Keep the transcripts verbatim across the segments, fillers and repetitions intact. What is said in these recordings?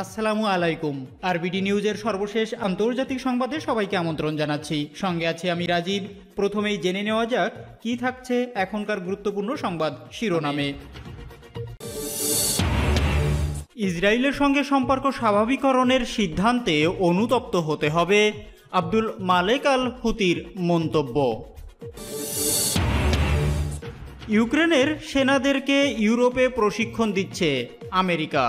আসসালামু আলাইকুম। আরবিডি নিউজের সর্বশেষ আন্তর্জাতিক সংবাদে সবাইকে আমন্ত্রণ জানাচ্ছি। সঙ্গে আছি আমি রাজীব। প্রথমেই জেনে নেওয়া যাক কি থাকছে এখনকার গুরুত্বপূর্ণ সংবাদ শিরোনামে। ইসরায়েলের সঙ্গে সম্পর্ক স্বাভাবিকরণের সিদ্ধান্তে অনুতপ্ত হতে হবে, আব্দুল মালেক আল হুতির মন্তব্য। ইউক্রেনের সেনাদেরকে ইউরোপে প্রশিক্ষণ দিচ্ছে আমেরিকা।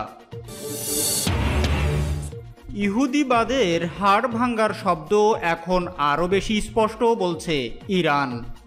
ইহুদিবাদের হাড় ভাঙ্গার শব্দ এখন আরও বেশি স্পষ্ট বলছে ইরান।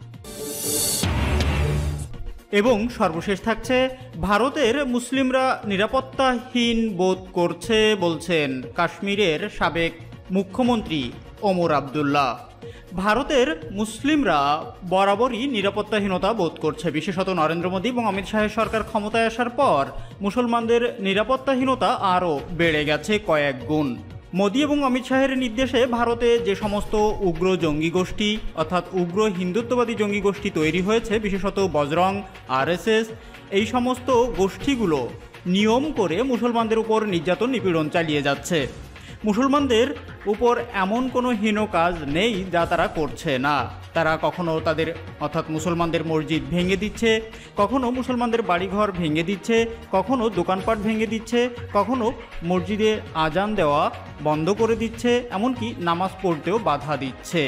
এবং সর্বশেষ থাকছে ভারতের মুসলিমরা নিরাপত্তাহীন বোধ করছে বলছেন কাশ্মীরের সাবেক মুখ্যমন্ত্রী ওমর আবদুল্লাহ। ভারতের মুসলিমরা বরাবরই নিরাপত্তাহীনতা বোধ করছে। বিশেষত নরেন্দ্র মোদী এবং অমিত শাহের সরকার ক্ষমতায় আসার পর মুসলমানদের নিরাপত্তাহীনতা আরও বেড়ে গেছে কয়েক গুণ। মোদী এবং অমিত শাহের নির্দেশে ভারতে যে সমস্ত উগ্র জঙ্গি গোষ্ঠী অর্থাৎ উগ্র হিন্দুত্ববাদী জঙ্গি গোষ্ঠী তৈরি হয়েছে, বিশেষত বজরং, আরএসএস, এই সমস্ত গোষ্ঠীগুলো নিয়ম করে মুসলমানদের উপর নির্যাতন নিপীড়ন চালিয়ে যাচ্ছে। মুসলমানদের উপর এমন কোনো হীন কাজ নেই যা তারা করছে না। তারা কখনো তাদের অর্থাৎ মুসলমানদের মসজিদ ভেঙে দিচ্ছে, কখনো মুসলমানদের বাড়িঘর ভেঙে দিচ্ছে, কখনো দোকানপাট ভেঙে দিচ্ছে, কখনো মসজিদে আজান দেওয়া বন্ধ করে দিচ্ছে, এমনকি নামাজ পড়তেও বাধা দিচ্ছে।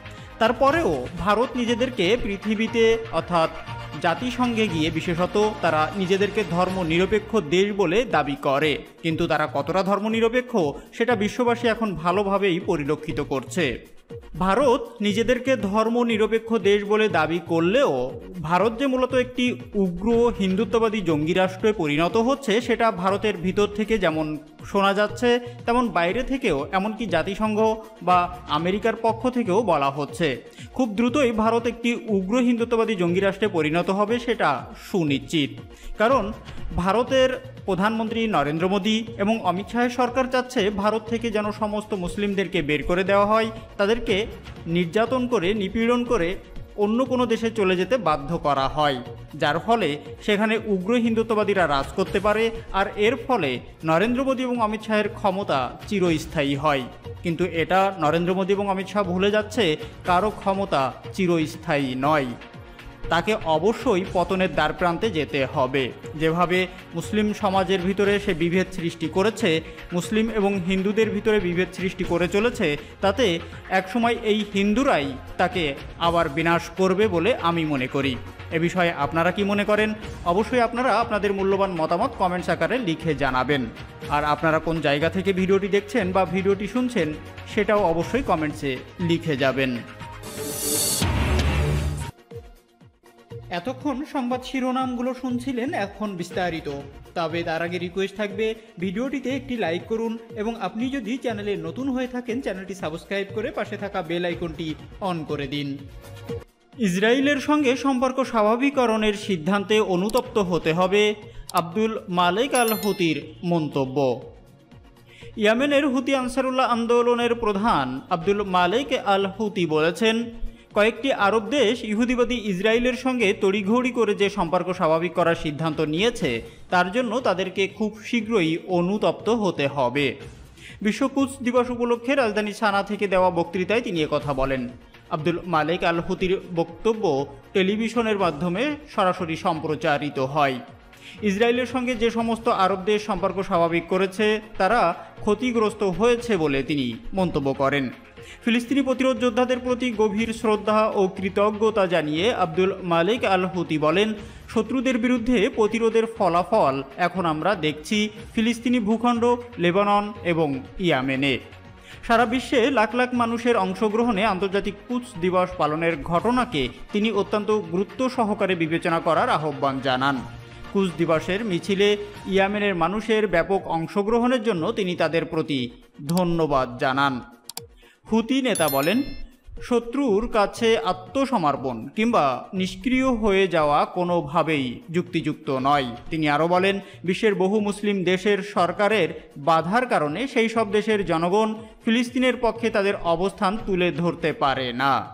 তারপরেও ভারত নিজেদেরকে পৃথিবীতে অর্থাৎ জাতিসংঘে গিয়ে বিশেষত তারা নিজেদেরকে ধর্ম নিরপেক্ষ দেশ বলে দাবি করে, কিন্তু তারা কতটা ধর্ম নিরপেক্ষ সেটা বিশ্ববাসী এখন ভালোভাবেই পরিলক্ষিত করছে। ভারত নিজেদেরকে ধর্ম নিরপেক্ষ দেশ বলে দাবি করলেও ভারত যে মূলত একটি উগ্র হিন্দুত্ববাদী জঙ্গি রাষ্ট্রে পরিণত হচ্ছে সেটা ভারতের ভিতর থেকে যেমন শোনা যাচ্ছে তেমন বাইরে থেকেও, এমনকি জাতিসংঘ বা আমেরিকার পক্ষ থেকেও বলা হচ্ছে। খুব দ্রুতই ভারত একটি উগ্র হিন্দুত্ববাদী জঙ্গি রাষ্ট্রে পরিণত হবে সেটা সুনিশ্চিত। কারণ ভারতের প্রধানমন্ত্রী নরেন্দ্র মোদী এবং অমিত শাহের সরকার চাচ্ছে ভারত থেকে যেন সমস্ত মুসলিমদেরকে বের করে দেওয়া হয়, তাদেরকে নির্যাতন করে নিপীড়ন করে অন্য কোনো দেশে চলে যেতে বাধ্য করা হয়, যার ফলে সেখানে উগ্র হিন্দুত্ববাদীরা রাজ করতে পারে আর এর ফলে নরেন্দ্র মোদী এবং অমিত শাহের ক্ষমতা চিরস্থায়ী হয়। কিন্তু এটা নরেন্দ্র মোদী এবং অমিত শাহ ভুলে যাচ্ছে, কারো ক্ষমতা চিরস্থায়ী নয়, তাকে অবশ্যই পতনের দ্বারপ্রান্তে যেতে হবে। যেভাবে মুসলিম সমাজের ভিতরে সে বিভেদ সৃষ্টি করেছে, মুসলিম এবং হিন্দুদের ভিতরে বিভেদ সৃষ্টি করে চলেছে, তাতে একসময় এই হিন্দুরাই তাকে আবার বিনাশ করবে বলে আমি মনে করি। এ বিষয়ে আপনারা কি মনে করেন? অবশ্যই আপনারা আপনাদের মূল্যবান মতামত কমেন্টস আকারে লিখে জানাবেন। আর আপনারা কোন জায়গা থেকে ভিডিওটি দেখছেন বা ভিডিওটি শুনছেন সেটাও অবশ্যই কমেন্টসে লিখে যাবেন। এতক্ষণ সংবাদ শিরোনামগুলো শুনছিলেন, এখন বিস্তারিত। তবে তার আগে রিকোয়েস্ট থাকবে ভিডিওটিতে একটি লাইক করুন এবং আপনি যদি চ্যানেলে নতুন হয়ে থাকেন চ্যানেলটি সাবস্ক্রাইব করে পাশে থাকা বেল আইকনটি অন করে দিন। ইসরায়েলের সঙ্গে সম্পর্ক স্বাভাবিকরণের সিদ্ধান্তে অনুতপ্ত হতে হবে, আব্দুল মালেক আল হুতির মন্তব্য। ইয়েমেনের হুতি আনসারুল্লাহ আন্দোলনের প্রধান আব্দুল মালেক আল হুতি বলেছেন, কয়েকটি আরব দেশ ইহুদিবাদী ইসরায়েলের সঙ্গে তড়িঘড়ি করে যে সম্পর্ক স্বাভাবিক করার সিদ্ধান্ত নিয়েছে তার জন্য তাদেরকে খুব শীঘ্রই অনুতপ্ত হতে হবে। বিশ্ব কুদস দিবস উপলক্ষে রাজধানী সানা থেকে দেওয়া বক্তৃতায় তিনি একথা বলেন। আব্দুল মালেক আল হুতির বক্তব্য টেলিভিশনের মাধ্যমে সরাসরি সম্প্রচারিত হয়। ইসরায়েলের সঙ্গে যে সমস্ত আরব দেশ সম্পর্ক স্বাভাবিক করেছে তারা ক্ষতিগ্রস্ত হয়েছে বলে তিনি মন্তব্য করেন। ফিলিস্তিনি প্রতিরোধ যোদ্ধাদের প্রতি গভীর শ্রদ্ধা ও কৃতজ্ঞতা জানিয়ে আব্দুল মালেক আল হুতি বলেন, শত্রুদের বিরুদ্ধে প্রতিরোধের ফলাফল এখন আমরা দেখছি ফিলিস্তিনি ভূখণ্ড, লেবানন এবং ইয়েমেনে। সারা বিশ্বে লাখ লাখ মানুষের অংশগ্রহণে আন্তর্জাতিক কুদস দিবস পালনের ঘটনাকে তিনি অত্যন্ত গুরুত্ব সহকারে বিবেচনা করার আহ্বান জানান। কুদস দিবসের মিছিলে ইয়েমেনের মানুষের ব্যাপক অংশগ্রহণের জন্য তিনি তাদের প্রতি ধন্যবাদ জানান। হুতি নেতা বলেন, শত্রুর কাছে আত্মসমর্পণ কিংবা নিষ্ক্রিয় হয়ে যাওয়া কোনোভাবেই যুক্তিযুক্ত নয়। তিনি আরও বলেন, বিশ্বের বহু মুসলিম দেশের সরকারের বাধার কারণে সেই সব দেশের জনগণ ফিলিস্তিনের পক্ষে তাদের অবস্থান তুলে ধরতে পারে না।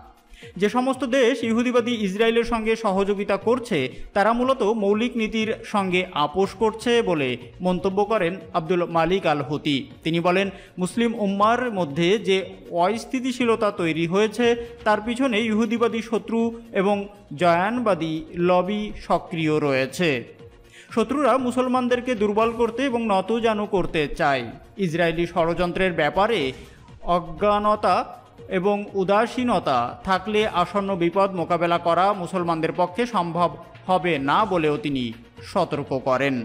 যে সমস্ত দেশ ইহুদিবাদী ইসরায়েলের সঙ্গে সহযোগিতা করছে তারা মূলত মৌলিক নীতির সঙ্গে আপোষ করছে বলে মন্তব্য করেন আব্দুল মালিক আল হুতি। তিনি বলেন, মুসলিম উম্মার মধ্যে যে অস্থিতিশীলতা তৈরি হয়েছে তার পিছনে ইহুদিবাদী শত্রু এবং জয়ানবাদী লবি সক্রিয় রয়েছে। শত্রুরা মুসলমানদেরকে দুর্বল করতে এবং নতজানু করতে চায়। ইসরায়েলি ষড়যন্ত্রের ব্যাপারে অজ্ঞানতা এবং উদাসীনতা থাকলে আসন্ন বিপদ মোকাবেলা করা মুসলমানদের পক্ষে সম্ভব হবে না বলেও তিনি সতর্ক করেন।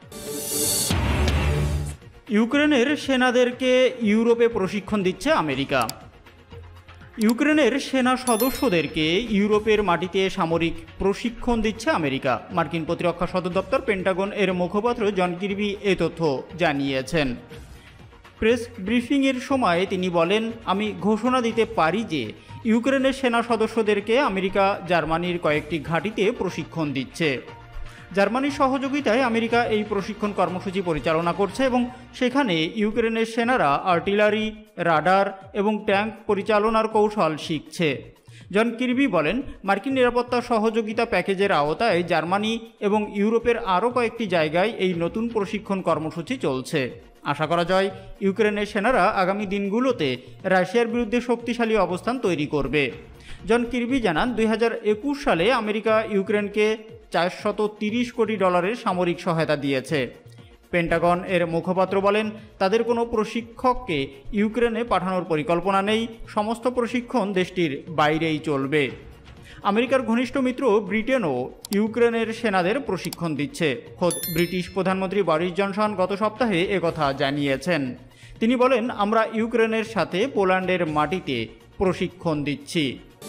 ইউক্রেনের সেনাদেরকে ইউরোপে প্রশিক্ষণ দিচ্ছে আমেরিকা। ইউক্রেনের সেনা সদস্যদেরকে ইউরোপের মাটিতে সামরিক প্রশিক্ষণ দিচ্ছে আমেরিকা। মার্কিন প্রতিরক্ষা সদর দপ্তর পেন্টাগন এর মুখপাত্র জন কির্বি এ তথ্য জানিয়েছেন। প্রেস ব্রিফিংয়ের সময় তিনি বলেন, আমি ঘোষণা দিতে পারি যে ইউক্রেনের সেনা সদস্যদেরকে আমেরিকা জার্মানির কয়েকটি ঘাঁটিতে প্রশিক্ষণ দিচ্ছে। জার্মানির সহযোগিতায় আমেরিকা এই প্রশিক্ষণ কর্মসূচি পরিচালনা করছে এবং সেখানে ইউক্রেনের সেনারা আর্টিলারি, রাডার এবং ট্যাঙ্ক পরিচালনার কৌশল শিখছে। জন কির্বি বলেন, মার্কিন নিরাপত্তা সহযোগিতা প্যাকেজের আওতায় জার্মানি এবং ইউরোপের আরও কয়েকটি জায়গায় এই নতুন প্রশিক্ষণ কর্মসূচি চলছে। আশা করা যায় ইউক্রেনের সেনারা আগামী দিনগুলোতে রাশিয়ার বিরুদ্ধে শক্তিশালী অবস্থান তৈরি করবে। জন কির্বি জানান, দুই হাজার একুশ সালে আমেরিকা ইউক্রেনকে চারশত তিরিশ কোটি ডলারের সামরিক সহায়তা দিয়েছে। পেন্টাগন এর মুখপাত্র বলেন, তাদের কোনো প্রশিক্ষককে ইউক্রেনে পাঠানোর পরিকল্পনা নেই, সমস্ত প্রশিক্ষণ দেশটির বাইরেই চলবে। আমেরিকার ঘনিষ্ঠ মিত্র ব্রিটেনও ইউক্রেনের সেনাদের প্রশিক্ষণ দিচ্ছে। খোদ ব্রিটিশ প্রধানমন্ত্রী বরিস জনসন গত সপ্তাহে একথা জানিয়েছেন। তিনি বলেন, আমরা ইউক্রেনের সাথে পোল্যান্ডের মাটিতে প্রশিক্ষণ দিচ্ছি।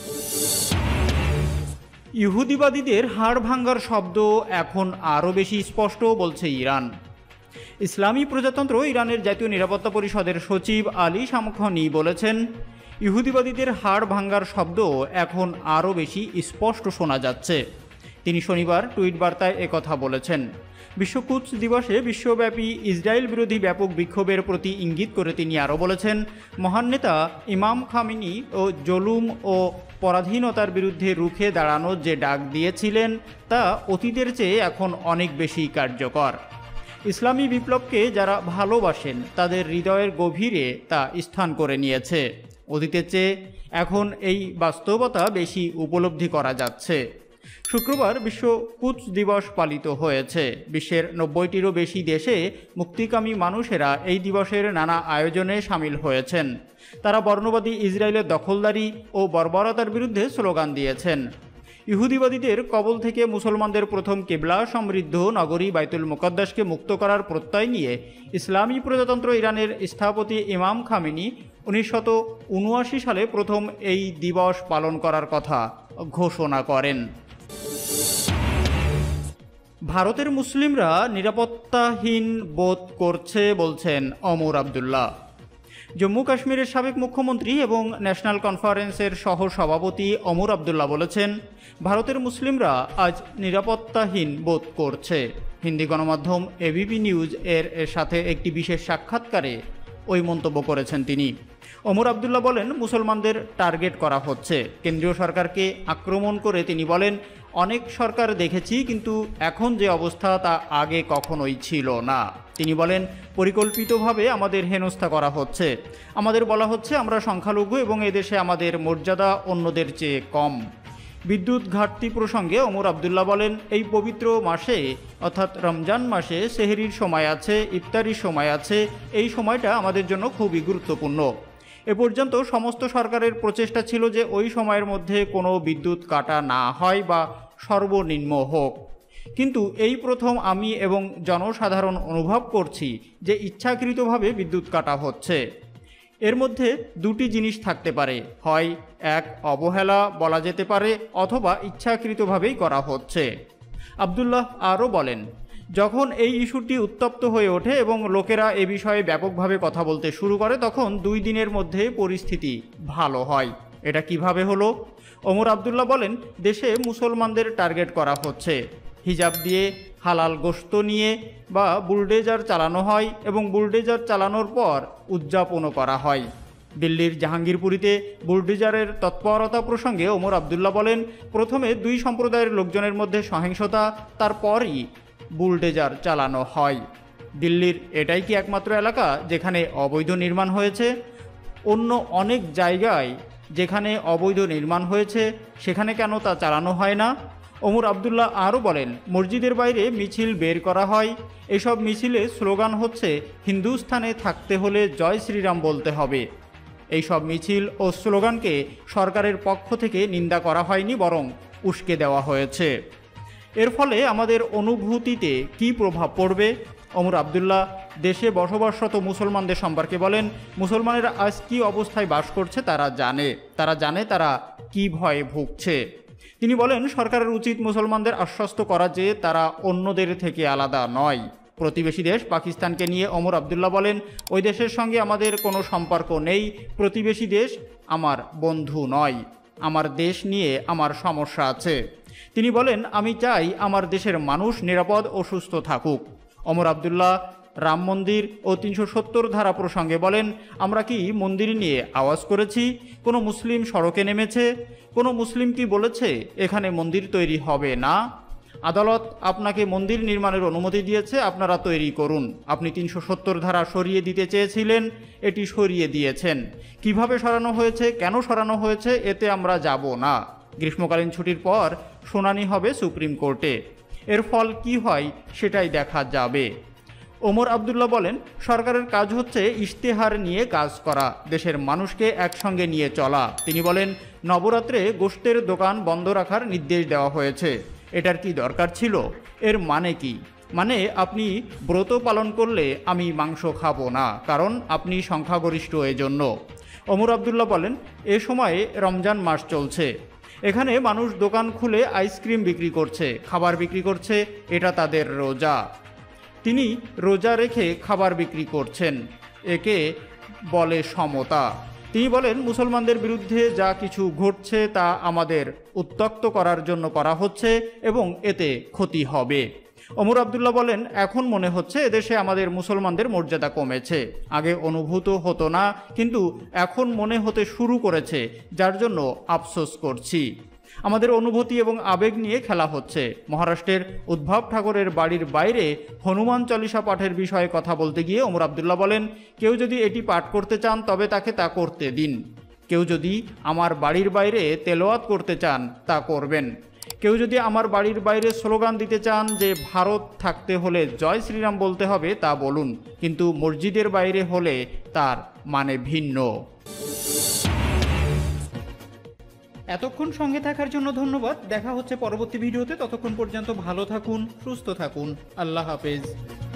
ইহুদিবাদীদের হাড় ভাঙ্গার শব্দ এখন আরও বেশি স্পষ্ট বলছে ইরান। ইসলামী প্রজাতন্ত্র ইরানের জাতীয় নিরাপত্তা পরিষদের সচিব আলী শামখানি বলেছেন, ইহুদিবাদীদের হাড় ভাঙ্গার শব্দ এখন আরও বেশি স্পষ্ট শোনা যাচ্ছে। তিনি শনিবার টুইট বার্তায় একথা বলেছেন। বিশ্ব কুদস দিবসে বিশ্বব্যাপী ইসরায়েল বিরোধী ব্যাপক বিক্ষোভের প্রতি ইঙ্গিত করে তিনি আরও বলেছেন, মহান নেতা ইমাম খামেনি ও জুলুম ও পরাধীনতার বিরুদ্ধে রুখে দাঁড়ানোর যে ডাক দিয়েছিলেন তা অতীতের চেয়ে এখন অনেক বেশি কার্যকর। ইসলামী বিপ্লবকে যারা ভালোবাসেন তাদের হৃদয়ের গভীরে তা স্থান করে নিয়েছে। অতীতের চেয়ে এখন এই বাস্তবতা বেশি উপলব্ধি করা যাচ্ছে। শুক্রবার বিশ্ব কুদস দিবস পালিত হয়েছে। বিশ্বের নব্বইটিরও বেশি দেশে মুক্তিকামী মানুষেরা এই দিবসের নানা আয়োজনে সামিল হয়েছেন। তারা বর্ণবাদী ইসরায়েলের দখলদারি ও বর্বরতার বিরুদ্ধে স্লোগান দিয়েছেন। ইহুদিবাদীদের কবল থেকে মুসলমানদের প্রথম কিবলা সমৃদ্ধ নগরী বাইতুল মুকদ্দাসকে মুক্ত করার প্রত্যয় নিয়ে ইসলামী প্রজাতন্ত্র ইরানের স্থপতি ইমাম খামেনি উনিশশত উনআশি সালে প্রথম এই দিবস পালন করার কথা ঘোষণা করেন। ভারতের মুসলিমরা নিরাপত্তাহীন বোধ করছে বলছেন ওমর আবদুল্লাহ। জম্মু কাশ্মীরের সাবেক মুখ্যমন্ত্রী এবং ন্যাশনাল কনফারেন্সের সহ সভাপতি ওমর আবদুল্লাহ বলেছেন, ভারতের মুসলিমরা আজ নিরাপত্তাহীন বোধ করছে। হিন্দি গণমাধ্যম এবিপি নিউজ এর সাথে একটি বিশেষ সাক্ষাৎকারে ওই মন্তব্য করেছেন তিনি। ওমর আবদুল্লাহ বলেন, মুসলমানদের টার্গেট করা হচ্ছে। কেন্দ্রীয় সরকারকে আক্রমণ করে তিনি বলেন, অনেক সরকার দেখেছি, কিন্তু এখন যে অবস্থা তা আগে কখনোই ছিল না। তিনি বলেন, পরিকল্পিতভাবে আমাদের হেনস্থা করা হচ্ছে। আমাদের বলা হচ্ছে আমরা সংখ্যালঘু এবং এদেশে আমাদের মর্যাদা অন্যদের চেয়ে কম। বিদ্যুৎ ঘাটতি প্রসঙ্গে ওমর আবদুল্লাহ বলেন, এই পবিত্র মাসে অর্থাৎ রমজান মাসে সেহরির সময় আছে, ইফতারির সময় আছে। এই সময়টা আমাদের জন্য খুবই গুরুত্বপূর্ণ। এ পর্যন্ত সমস্ত সরকারের প্রচেষ্টা ছিল যে ওই সময়ের মধ্যে কোনো বিদ্যুৎ কাটা না হয় বা সর্বনিম্ন হোক, কিন্তু এই প্রথম আমি এবং জনসাধারণ অনুভব করছি যে ইচ্ছাকৃতভাবে বিদ্যুৎ কাটা হচ্ছে। এর মধ্যে দুটি জিনিস থাকতে পারে, হয় এক অবহেলা বলা যেতে পারে, অথবা ইচ্ছাকৃতভাবেই করা হচ্ছে। আবদুল্লাহ আরও বলেন, যখন এই ইস্যুটি উত্তপ্ত হয়ে ওঠে এবং লোকেরা এ বিষয়ে ব্যাপকভাবে কথা বলতে শুরু করে তখন দুই দিনের মধ্যে পরিস্থিতি ভালো হয়। এটা কিভাবে হলো? ওমর আবদুল্লাহ বলেন, দেশে মুসলমানদের টার্গেট করা হচ্ছে। হিজাব দিয়ে হালাল গোশত নিয়ে বা বুলডেজার চালানো হয় এবং বুলডেজার চালানোর পর উদযাপনও করা হয়। দিল্লির জাহাঙ্গীরপুরীতে বুলডোজারের তৎপরতা প্রসঙ্গে ওমর আবদুল্লাহ বলেন, প্রথমে দুই সম্প্রদায়ের লোকজনের মধ্যে সহিংসতা, তারপরই বুলডোজার চালানো হয়। দিল্লির এটাই কি একমাত্র এলাকা যেখানে অবৈধ নির্মাণ হয়েছে? অন্য অনেক জায়গায় যেখানে অবৈধ নির্মাণ হয়েছে সেখানে কেন তা চালানো হয় না? ওমর আবদুল্লাহ আরও বলেন, মসজিদের বাইরে মিছিল বের করা হয়। এসব মিছিলে স্লোগান হচ্ছে, হিন্দুস্থানে থাকতে হলে জয় শ্রীরাম বলতে হবে। এইসব মিছিল ও স্লোগানকে সরকারের পক্ষ থেকে নিন্দা করা হয়নি, বরং উস্কে দেওয়া হয়েছে। এর ফলে আমাদের অনুভূতিতে কী প্রভাব পড়বে? ওমর আবদুল্লাহ দেশে বসবাসরত মুসলমানদের সম্পর্কে বলেন, মুসলমানেরা আজ কী অবস্থায় বাস করছে তারা জানে তারা জানে তারা কী ভয়ে ভুগছে। তিনি বলেন, সরকারের উচিত মুসলমানদের আশ্বস্ত করা যে তারা অন্যদের থেকে আলাদা নয়। প্রতিবেশী দেশ পাকিস্তানকে নিয়ে ওমর আবদুল্লাহ বলেন, ওই দেশের সঙ্গে আমাদের কোনো সম্পর্ক নেই। প্রতিবেশী দেশ আমার বন্ধু নয়। আমার দেশ নিয়ে আমার সমস্যা আছে। তিনি বলেন, আমি চাই আমার দেশের মানুষ নিরাপদ ও সুস্থ থাকুক। ওমর আবদুল্লাহ রাম মন্দির ও তিনশো সত্তর ধারা প্রসঙ্গে বলেন, আমরা কি মন্দির নিয়ে আওয়াজ করেছি? কোনো মুসলিম সড়কে নেমেছে? কোনো মুসলিম কি বলেছে এখানে মন্দির তৈরি হবে না? আদালত আপনাকে মন্দির নির্মাণের অনুমতি দিয়েছে, আপনারা তৈরি করুন। আপনি তিনশো সত্তর ধারা সরিয়ে দিতে চেয়েছিলেন, এটি সরিয়ে দিয়েছেন। কিভাবে সরানো হয়েছে, কেন সরানো হয়েছে, এতে আমরা যাব না। গ্রীষ্মকালীন ছুটির পর শুনানি হবে সুপ্রিম কোর্টে। এর ফল কি হয় সেটাই দেখা যাবে। ওমর আবদুল্লাহ বলেন, সরকারের কাজ হচ্ছে ইশতেহার নিয়ে কাজ করা, দেশের মানুষকে একসঙ্গে নিয়ে চলা। তিনি বলেন, নবরাত্রে গোশতের দোকান বন্ধ রাখার নির্দেশ দেওয়া হয়েছে। এটার কি দরকার ছিল? এর মানে কি? মানে আপনি ব্রত পালন করলে আমি মাংস খাবো না, কারণ আপনি সংখ্যাগরিষ্ঠ এজন্য। ওমর আবদুল্লাহ বলেন, এ সময়ে রমজান মাস চলছে। এখানে মানুষ দোকান খুলে আইসক্রিম বিক্রি করছে, খাবার বিক্রি করছে, এটা তাদের রোজা। তিনি রোজা রেখে খাবার বিক্রি করছেন, একে বলে সমতা। তিনি বলেন, মুসলমানদের বিরুদ্ধে যা কিছু ঘটছে তা আমাদের উত্ত্যক্ত করার জন্য করা হচ্ছে এবং এতে ক্ষতি হবে। ওমর আবদুল্লাহ বলেন, এখন মনে হচ্ছে এদেশে আমাদের মুসলমানদের মর্যাদা কমেছে। আগে অনুভূত হতো না, কিন্তু এখন মনে হতে শুরু করেছে, যার জন্য আফসোস করছি। আমাদের অনুভূতি এবং আবেগ নিয়ে খেলা হচ্ছে। মহারাষ্ট্রের উদ্ভব ঠাকুরের বাড়ির বাইরে হনুমান চালিসা পাঠের বিষয়ে কথা বলতে গিয়ে ওমর আবদুল্লাহ বলেন, কেউ যদি এটি পাঠ করতে চান তবে তাকে তা করতে দিন। কেউ যদি আমার বাড়ির বাইরে তেলাওয়াত করতে চান তা করবেন। কেউ যদি আমার বাড়ির বাইরে স্লোগান দিতে চান যে ভারত থাকতে হলে জয় শ্রীরাম বলতে হবে, তা বলুন, কিন্তু মসজিদের বাইরে হলে তার মানে ভিন্ন। এতক্ষণ সঙ্গে থাকার জন্য ধন্যবাদ। দেখা হচ্ছে পরবর্তী ভিডিওতে। ততক্ষণ পর্যন্ত ভালো থাকুন, সুস্থ থাকুন। আল্লাহ হাফেজ।